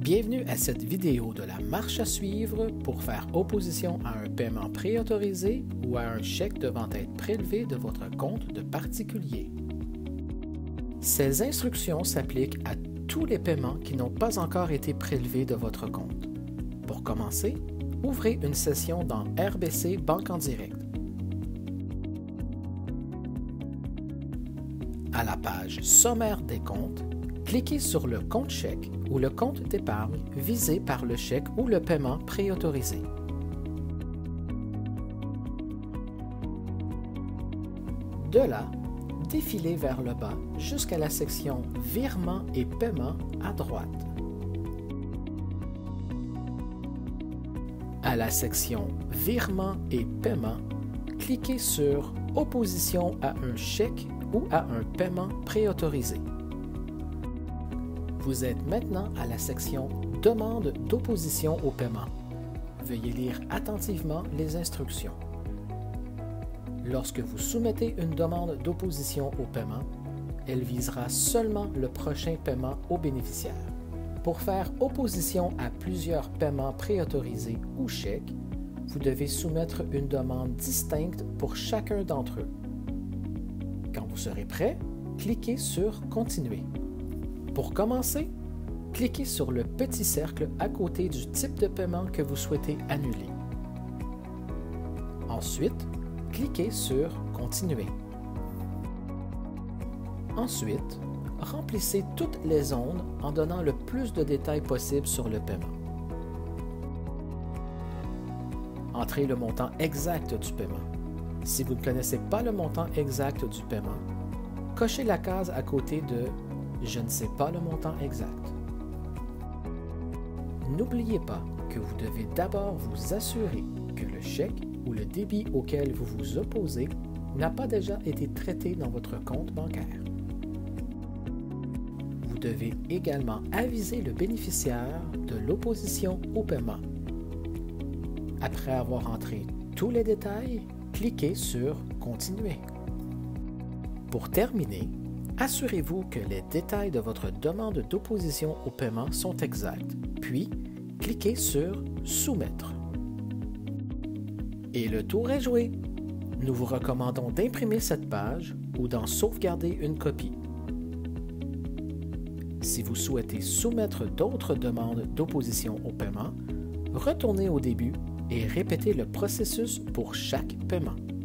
Bienvenue à cette vidéo de la marche à suivre pour faire opposition à un paiement préautorisé ou à un chèque devant être prélevé de votre compte de particulier. Ces instructions s'appliquent à tous les paiements qui n'ont pas encore été prélevés de votre compte. Pour commencer, ouvrez une session dans RBC Banque en direct. À la page Sommaire des comptes, cliquez sur le compte chèque ou le compte d'épargne visé par le chèque ou le paiement préautorisé. De là, défilez vers le bas jusqu'à la section Virements et paiements à droite. À la section Virements et paiements, cliquez sur Opposition à un chèque ou à un paiement préautorisé. Vous êtes maintenant à la section Demande d'opposition au paiement. Veuillez lire attentivement les instructions. Lorsque vous soumettez une demande d'opposition au paiement, elle visera seulement le prochain paiement au bénéficiaire. Pour faire opposition à plusieurs paiements préautorisés ou chèques, vous devez soumettre une demande distincte pour chacun d'entre eux. Quand vous serez prêt, cliquez sur « Continuer ». Pour commencer, cliquez sur le petit cercle à côté du type de paiement que vous souhaitez annuler. Ensuite, cliquez sur « Continuer ». Ensuite, remplissez toutes les zones en donnant le plus de détails possible sur le paiement. Entrez le montant exact du paiement. Si vous ne connaissez pas le montant exact du paiement, cochez la case à côté de « Je ne sais pas le montant exact ». N'oubliez pas que vous devez d'abord vous assurer que le chèque ou le débit auquel vous vous opposez n'a pas déjà été traité dans votre compte bancaire. Vous devez également aviser le bénéficiaire de l'opposition au paiement. Après avoir entré tous les détails, cliquez sur « Continuer ». Pour terminer, assurez-vous que les détails de votre demande d'opposition au paiement sont exacts, puis cliquez sur « Soumettre ». Et le tour est joué! Nous vous recommandons d'imprimer cette page ou d'en sauvegarder une copie. Si vous souhaitez soumettre d'autres demandes d'opposition au paiement, retournez au début et répétez le processus pour chaque paiement.